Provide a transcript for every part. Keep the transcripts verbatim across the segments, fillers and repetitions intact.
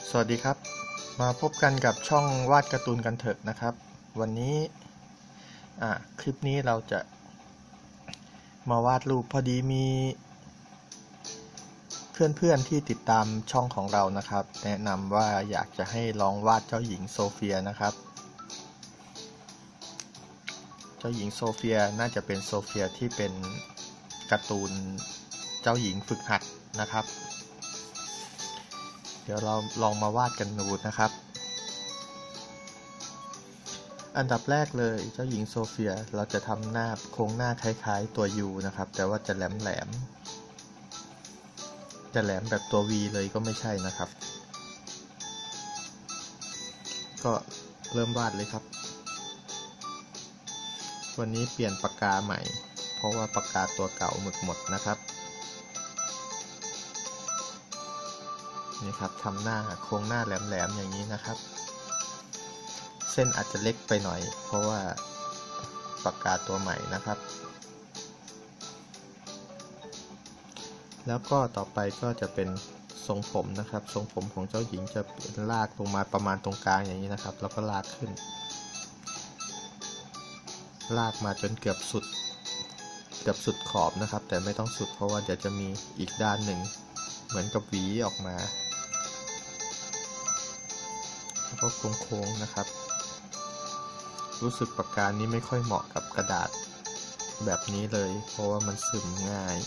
สวัสดีครับมาพบกันกับช่องวาดการ์ตูนกันเถอะนะครับวันนี้อ่าคลิปนี้เราจะมาวาดรูปพอดีมีเพื่อนๆที่ติดตามช่องของเรานะครับแนะนำว่าอยากจะให้ลองวาดเจ้าหญิงโซเฟียนะครับเจ้าหญิงโซเฟียน่าจะเป็นโซเฟียที่เป็นการ์ตูนเจ้าหญิงฝึกหัดนะครับเดี๋ยวเราลองมาวาดกันดูนะครับอันดับแรกเลยเจ้าหญิงโซเฟียเราจะทำหน้าโครงหน้าคล้ายๆตัว U นะครับแต่ว่าจะแหลมๆจะแหลมแบบตัว V เลยก็ไม่ใช่นะครับก็เริ่มวาดเลยครับวันนี้เปลี่ยนปากกาใหม่เพราะว่าปากกาตัวเก่าหมึกหมดนะครับนี่ครับทำหน้าโครงหน้าแหลมๆอย่างนี้นะครับเส้นอาจจะเล็กไปหน่อยเพราะว่าปากกาตัวใหม่นะครับแล้วก็ต่อไปก็จะเป็นทรงผมนะครับทรงผมของเจ้าหญิงจะลากลงมาประมาณตรงกลางอย่างนี้นะครับแล้วก็ลากขึ้นลากมาจนเกือบสุดเกือบสุดขอบนะครับแต่ไม่ต้องสุดเพราะว่าเดี๋ยวจะมีอีกด้านหนึ่งเหมือนกับหวีออกมาแล้วก็โค้งๆนะครับรู้สึกปากกานี้ไม่ค่อยเหมาะกับกระดาษแบบนี้เลยเพราะว่ามันซึมง่าย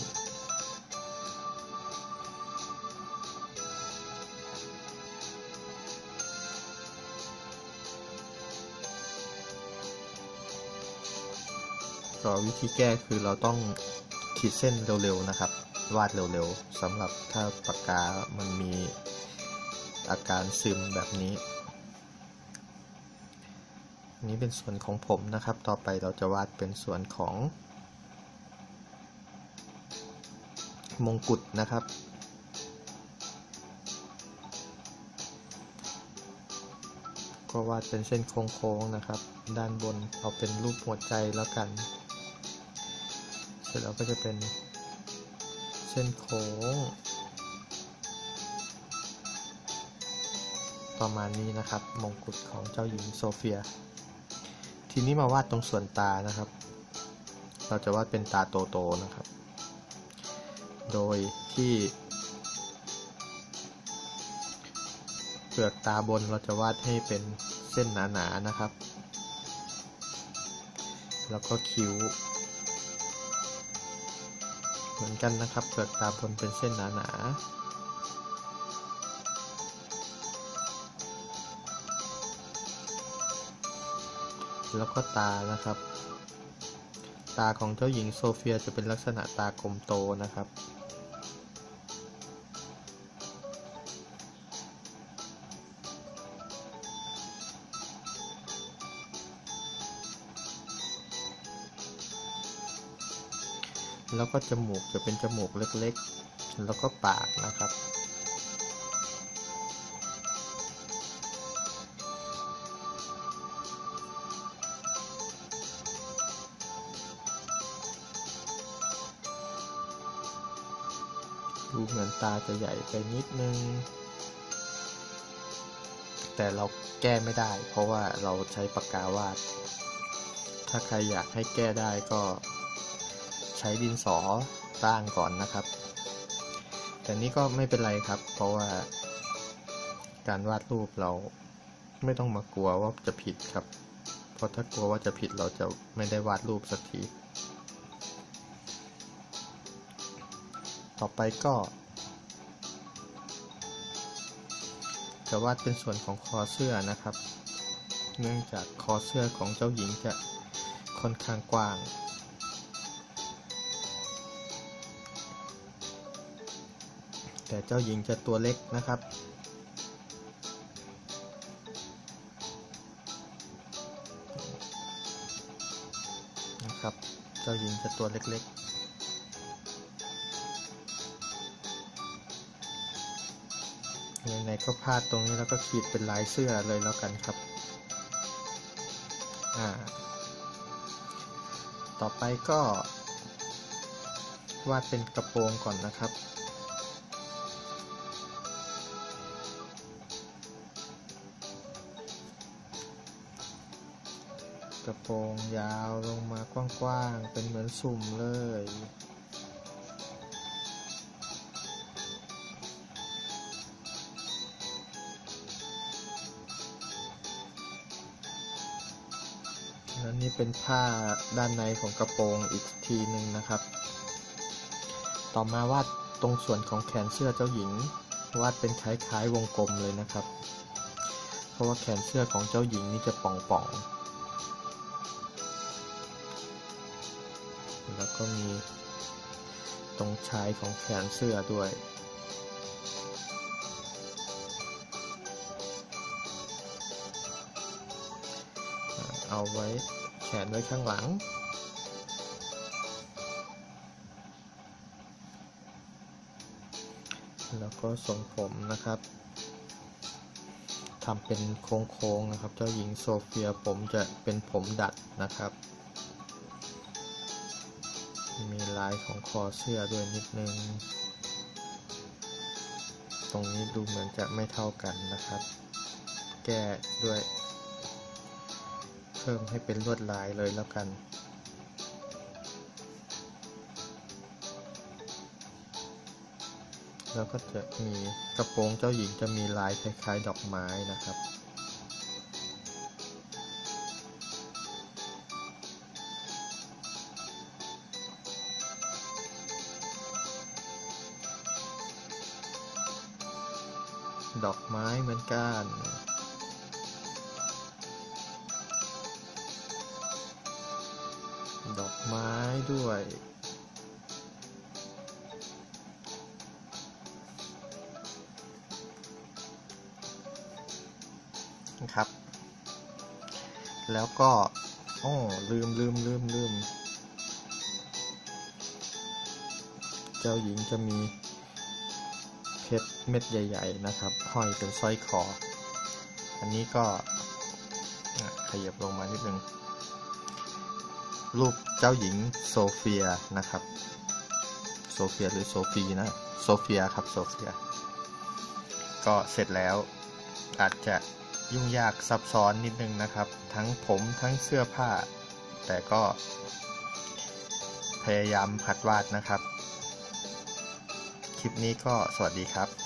ก็วิธีแก้คือเราต้องขีดเส้นเร็วๆนะครับวาดเร็วๆสำหรับถ้าปากกามันมีอาการซึมแบบนี้นี้เป็นส่วนของผมนะครับต่อไปเราจะวาดเป็นส่วนของมงกุฎนะครับก็วาดเป็นเส้นโค้งๆนะครับด้านบนเอาเป็นรูปหัวใจแล้วกันเสร็จแล้วก็จะเป็นเส้นโค้งประมาณนี้นะครับมงกุฎของเจ้าหญิงโซเฟียทีนี้มาวาดตรงส่วนตานะครับเราจะวาดเป็นตาโตๆนะครับโดยที่เปลือกตาบนเราจะวาดให้เป็นเส้นหนาๆนะครับแล้วก็คิ้วเหมือนกันนะครับเปลือกตาบนเป็นเส้นหนาๆแล้วก็ตานะครับตาของเจ้าหญิงโซเฟียจะเป็นลักษณะตากลมโตนะครับแล้วก็จมูกจะเป็นจมูกเล็กๆแล้วก็ปากนะครับดูเหมือนตาจะใหญ่ไปนิดนึงแต่เราแก้ไม่ได้เพราะว่าเราใช้ปากกาวาดถ้าใครอยากให้แก้ได้ก็ใช้ดินสอร่างก่อนนะครับแต่นี้ก็ไม่เป็นไรครับเพราะว่าการวาดรูปเราไม่ต้องมากลัวว่าจะผิดครับเพราะถ้ากลัวว่าจะผิดเราจะไม่ได้วาดรูปสักทีต่อไปก็จะวาดเป็นส่วนของคอเสื้อนะครับเนื่องจากคอเสื้อของเจ้าหญิงจะค่อนข้างกว้างแต่เจ้าหญิงจะตัวเล็กนะครับนะครับเจ้าหญิงจะตัวเล็กๆไหนๆก็พาดตรงนี้แล้วก็ขีดเป็นลายเสื้อเลยแล้วกันครับอ่าต่อไปก็วาดเป็นกระโปรงก่อนนะครับกระโปรงยาวลงมากว้างๆเป็นเหมือนสุ่มเลยแล้วนี่เป็นผ้าด้านในของกระโปรงอีกทีหนึ่งนะครับต่อมาวาดตรงส่วนของแขนเสื้อเจ้าหญิงวาดเป็นคล้ายๆวงกลมเลยนะครับเพราะว่าแขนเสื้อของเจ้าหญิงนี่จะป่องๆแล้วก็มีตรงชายของแขนเสื้อด้วยเอาไว้แขนไว้ข้างหลังแล้วก็ทรงผมนะครับทำเป็นโค้งๆนะครับเจ้าหญิงโซเฟียผมจะเป็นผมดัดนะครับมีลายของคอเสื้อด้วยนิดนึงตรงนี้ดูเหมือนจะไม่เท่ากันนะครับแก้ด้วยเพิ่มให้เป็นลวดลายเลยแล้วกันแล้วก็จะมีกระโปรงเจ้าหญิงจะมีลายคล้ายๆดอกไม้นะครับดอกไม้เหมือนกันดอกไม้ด้วยครับแล้วก็อ๋อลืมลืมลืมลืมเจ้าหญิงจะมีเพชรเม็ดใหญ่ๆนะครับห้อยเป็นสร้อยคออันนี้ก็ขยับลงมานิดนึงรูปเจ้าหญิงโซเฟียนะครับโซเฟียหรือโซฟีนะโซเฟียครับโซเฟียก็เสร็จแล้วอาจจะยุ่งยากซับซ้อนนิดนึงนะครับทั้งผมทั้งเสื้อผ้าแต่ก็พยายามหัดวาดนะครับคลิปนี้ก็สวัสดีครับ